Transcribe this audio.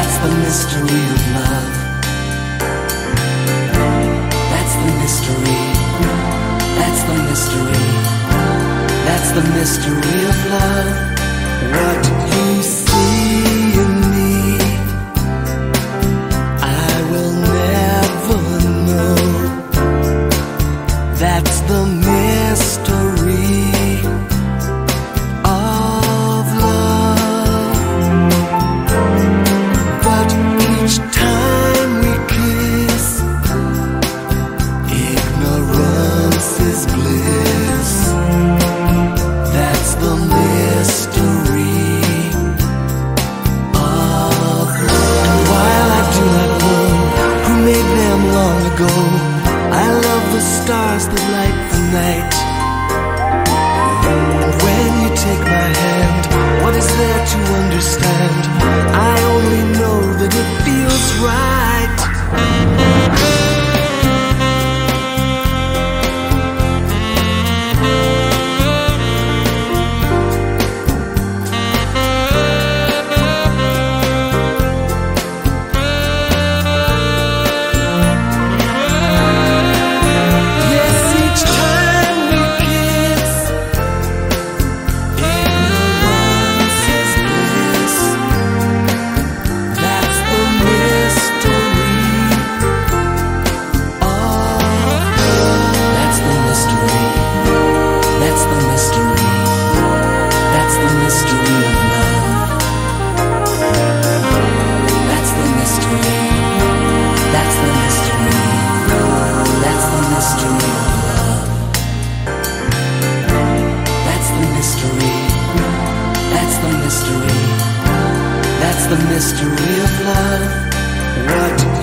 That's the mystery of love. That's the mystery. That's the mystery. That's the mystery of love. What you see in me, I will never know. That's the mystery of love. But each time we kiss, ignorance is bliss. That's the mystery of love. And while I do not know who made them long ago, I love the stars that light the night. And when you take my hand, what is there to understand? I only know that it feels right. That's the mystery of love. What